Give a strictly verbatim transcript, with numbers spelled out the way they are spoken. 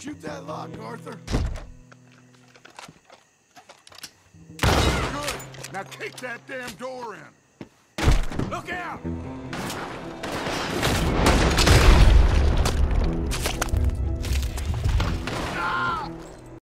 Shoot that lock, Arthur. Good. Now kick that damn door in. Look out!